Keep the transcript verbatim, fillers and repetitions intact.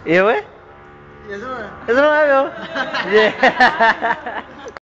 ¿Y después? Y eso, Eso no me veo. Yeah.